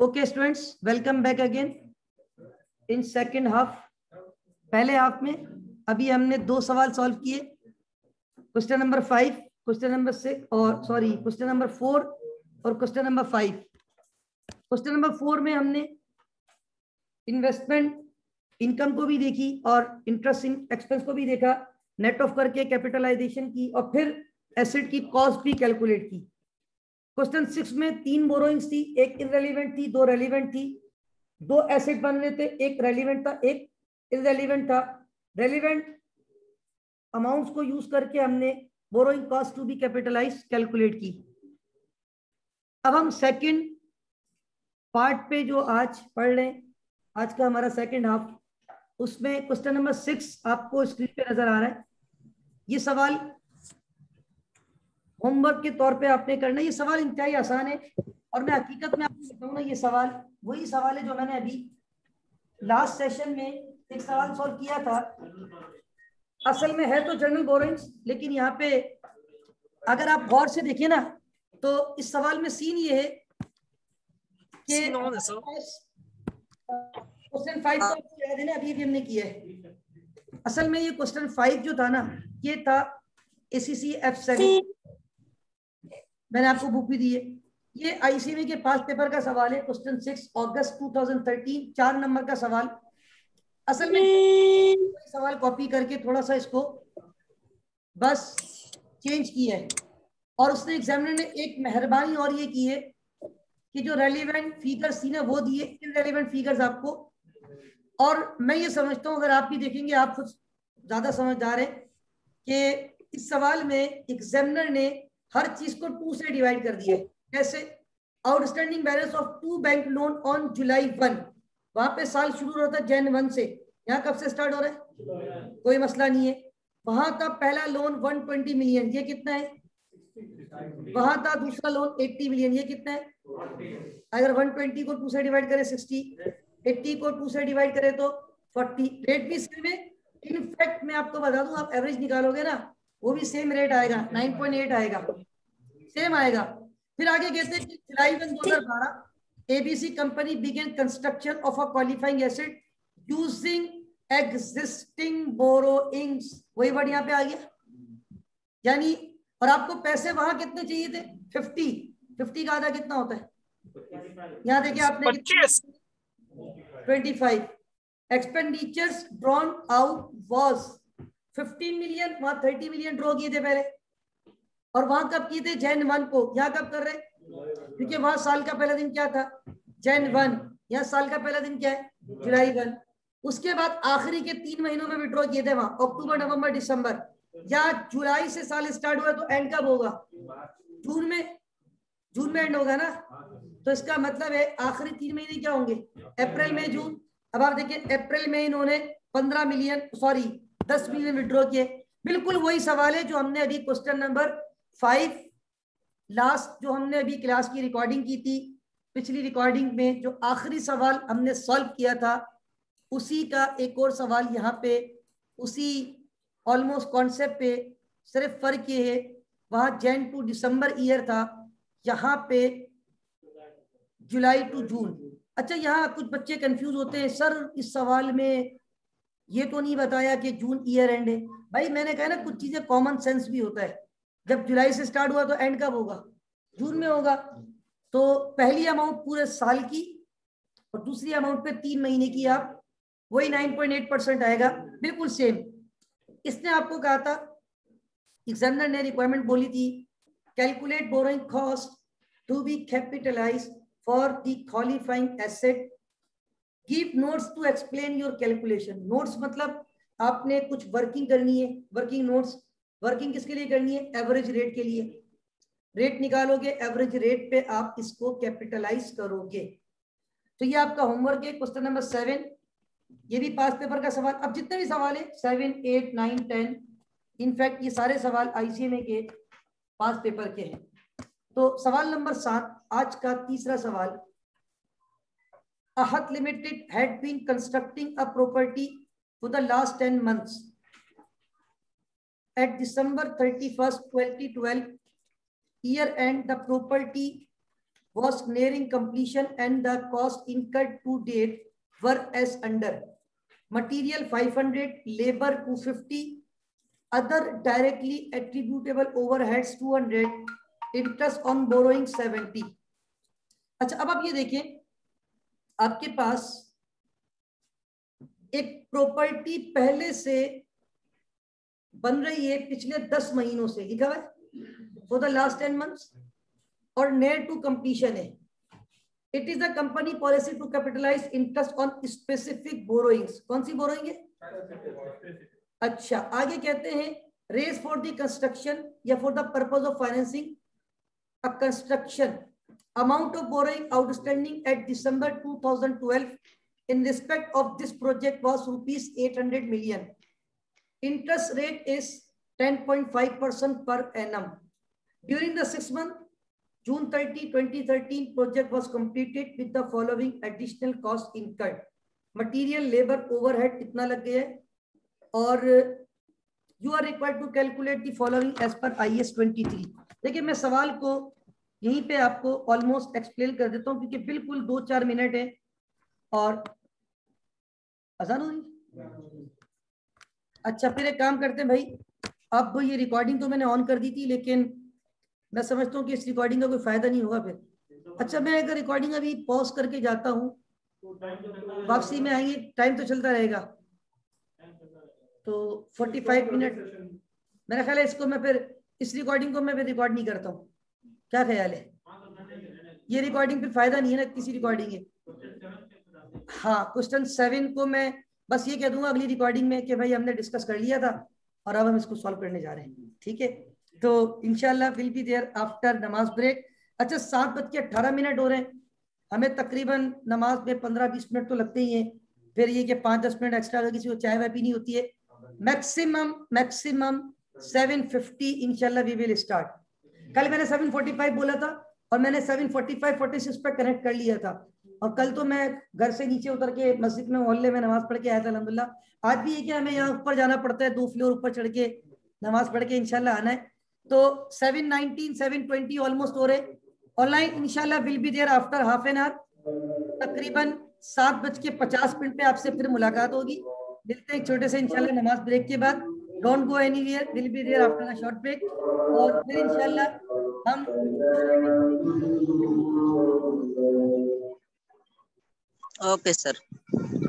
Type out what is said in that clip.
Okay students, welcome back again in second half. पहले half में अभी हमने 2 सवाल सॉल्व किए, क्वेश्चन नंबर 5, क्वेश्चन नंबर 6 और सॉरी क्वेश्चन नंबर 4 और क्वेश्चन नंबर 5। क्वेश्चन नंबर 4 में हमने इन्वेस्टमेंट इनकम को भी देखी और इंटरेस्ट एक्सपेंस को भी देखा, नेट ऑफ करके कैपिटलाइजेशन की और फिर एसेट की कॉस्ट भी कैलकुलेट की। क्वेश्चन 6 में 3 बोरोइंग्स थी, एक इररेलेवेंट थी, 2 रेलिवेंट थी। 2 एसेट बन रहे थे, एक रेलिवेंट था, एक इररेलेवेंट था। रेलिवेंट अमाउंट्स को यूज करके हमने borrowing cost to be capitalize calculate की। अब हम सेकंड पार्ट पे जो आज पढ़ रहे हैं, आज का हमारा सेकंड हाफ, उसमें क्वेश्चन नंबर 6 आपको स्क्रीन पे नजर आ रहा है। ये सवाल होमवर्क के तौर पे आपने करना है। ये सवाल इंतहाई आसान है और मैं हकीकत में आपको बताऊंगा, ये सवाल वही सवाल है जो मैंने अभी लास्ट सेशन में एक सवाल सॉल्व किया था। असल में है तो जनरल बोरोइंग्स, लेकिन यहाँ पे अगर आप गौर से देखिए ना तो इस सवाल में सीन ये है कि क्वेश्चन 5 तो आपको याद है ना, अभी हमने किया है। असल में ये क्वेश्चन 5 जो था ना, ये था ACC F7, मैंने आपको बुक भी दी है। ये ICME के पास पेपर का सवाल है, क्वेश्चन 6 अगस्त 2013, 4 नंबर का सवाल। असल में सवाल कॉपी करके थोड़ा सा इसको बस चेंज किया है और उसने एग्जामिनर ने एक मेहरबानी और ये की है कि जो रेलिवेंट फिगर्स थी ना वो दिए, इनरेलेवेंट फिगर्स आपको। और मैं ये समझता हूँ, अगर आप भी देखेंगे, आप कुछ ज्यादा समझदार हैं कि इस सवाल में एग्जामिनर ने हर चीज को 2 से डिवाइड कर दिया है। कैसे? Outstanding balance of 2 bank loan on July 1, वहां पे साल शुरू हो रहा था Jan 1 से, यहाँ कब से स्टार्ट हो रहा है? कोई मसला नहीं है। वहां था पहला लोन 120 मिलियन, ये कितना है? वहां था दूसरा लोन 80 मिलियन, ये कितना है? अगर 120 को 2 से डिवाइड करें 60, 80 को 2 से डिवाइड करें तो 40। रेट भी सेम है। इनफैक्ट मैं आपको बता दूं, आप एवरेज निकालोगे ना वो भी सेम रेट आएगा, 9.8 आएगा, सेम आएगा। फिर आगे कहते हैं कि July 1, 2012 ABC company began construction of a qualifying asset using existing borrowings, वही वर्ड यहाँ पे आ गया। यानी और आपको पैसे वहां कितने चाहिए थे? 50 का आधा कितना होता है? यहाँ देखिए आपने 25। Expenditures drawn out was 15 million, वहां 30 मिलियन ड्रॉ किए थे पहले, और वहां कब किए थे? Jan 1 को। यहाँ कब कर रहे? क्योंकि वहां साल का पहला दिन क्या था? Jan 1। यहाँ साल का पहला दिन क्या है? जुलाई 1। उसके बाद आखिरी के 3 महीनों में विड्रॉ किए थे, वहां अक्टूबर, नवंबर, दिसंबर। या जुलाई से साल स्टार्ट हुआ तो एंड कब होगा? जून में। जून में एंड होगा ना, तो इसका मतलब है आखिरी 3 महीने क्या होंगे? अप्रैल, मई, जून। अब आप देखिए अप्रैल में इन्होंने 15 मिलियन, सॉरी 10 मिलियन विड्रॉ किए। बिल्कुल वही सवाल है जो हमने अभी क्वेश्चन नंबर 5 लास्ट जो हमने अभी क्लास की रिकॉर्डिंग की थी, पिछली रिकॉर्डिंग में जो आखिरी सवाल हमने सॉल्व किया था, उसी का एक और सवाल यहाँ पे, उसी ऑलमोस्ट कॉन्सेप्ट पे। सिर्फ फर्क ये है, वहां Jan to दिसंबर ईयर था, यहाँ पे जुलाई टू जून। अच्छा, यहाँ कुछ बच्चे कंफ्यूज होते हैं, सर इस सवाल में ये तो नहीं बताया कि जून ईयर एंड है। भाई मैंने कहा ना, कुछ चीजें कॉमन सेंस भी होता है। जब जुलाई से स्टार्ट हुआ तो एंड कब होगा? जून में होगा। तो पहली अमाउंट पूरे साल की और दूसरी अमाउंट पे 3 महीने की, आप वही 9.8% आएगा, बिल्कुल सेम। इसने आपको कहा था, एग्जामिनर ने रिक्वायरमेंट बोली थी, calculate borrowing cost to be capitalize for the qualifying asset, give notes to explain your calculation. Notes मतलब आपने कुछ वर्किंग करनी है, वर्किंग नोट्स। वर्किंग किसके लिए करनी है? एवरेज रेट के लिए। रेट निकालोगे, एवरेज रेट पे आप इसको कैपिटलाइज करोगे। तो ये आपका होमवर्क है, क्वेश्चन नंबर 7। ये भी पास पेपर का सवाल। अब जितने भी सवाल है 7, 8, 9, 10, इनफैक्ट ये सारे सवाल ICME के पास पेपर के हैं। तो सवाल नंबर 7, आज का तीसरा सवाल। Ahat Limited had been constructing a property for the last 10 months. At December 31st, 2012, year end, the property was nearing completion and the cost incurred to date were as under: material 500, labor 250, other directly attributable overheads 200, interest on borrowing 70. अच्छा, अब आप ये देखें, आपके पास एक property पहले से बन रही है पिछले 10 महीनों से, लिखा हुआ है फॉर द लास्ट 10 मंथ्स, और नेयर टू कंप्लीशन है. It is the company policy to capitalize interest on specific borrowings. कौन सी बोरोइंग है? अच्छा, आगे कहते हैं रेज फॉर द कंस्ट्रक्शन या for the purpose of financing a construction. Amount of borrowing outstanding at December 2012 in respect of this project was rupees 800 million. Interest rate is 10.5% per annum. During the 6 month, June 30, 2013, project was completed with the following additional cost incurred. Material, labor, overhead इतना लग गया है, और you are required to calculate the following as per IS 23. देखिए, मैं सवाल को यहीं पे आपको ऑलमोस्ट एक्सप्लेन कर देता हूं क्योंकि बिल्कुल 2-4 मिनट है और आसान होगी. अच्छा, फिर एक काम करते हैं भाई, अब ये रिकॉर्डिंग तो मैंने ऑन कर दी थी, लेकिन मैं समझता हूँ कि इस रिकॉर्डिंग का कोई फायदा नहीं होगा फिर. अच्छा, मैं अगर रिकॉर्डिंग अभी पॉज करके जाता हूँ, वापसी में आएंगे, टाइम तो चलता रहेगा, तो 45 मिनट मेरा ख्याल है. इसको मैं फिर इस रिकॉर्डिंग को मैं फिर रिकॉर्ड नहीं करता हूँ. क्या ख्याल है? ये रिकॉर्डिंग फिर फायदा नहीं है ना किसी रिकॉर्डिंग है. हाँ, क्वेश्चन 7 को मैं बस ये कह दूंगा अगली रिकॉर्डिंग में कि भाई हमने डिस्कस कर लिया था और अब हम इसको सॉल्व करने जा रहे हैं. ठीक है, तो इंशाल्लाह विल बी देयर आफ्टर नमाज ब्रेक. अच्छा, 7:18 हो रहे हैं. हमें तकरीबन नमाज में 15-20 मिनट तो लगते ही हैं. फिर ये कि 5-10 मिनट एक्स्ट्रा अगर किसी को चाय वाय पीनी होती है, मैक्सिमम 7:50 इंशाल्लाह वी विल स्टार्ट. कल मैंने 7:45 बोला था और मैंने 7:45-46 पे कनेक्ट कर लिया था, और कल तो मैं घर से नीचे उतर के मस्जिद में मोहल्ले में नमाज पढ़ के आया था अल्हम्दुलिल्लाह. आज भी ये कि हमें यहाँ ऊपर जाना पड़ता है, 2 फ्लोर ऊपर चढ़ के नमाज पढ़ के इंशाल्लाह आना है. तो 7:19 7:20 ऑलमोस्ट हो रहे. ऑनलाइन इंशाल्लाह will be there after half an hour. तकरीबन 7:50 पे आपसे फिर मुलाकात होगी. मिलते हैं छोटे से इंशाल्लाह नमाज ब्रेक के बाद. Don't go anywhere, will be there after a short break. और फिर इंशाल्लाह हम ओके सर.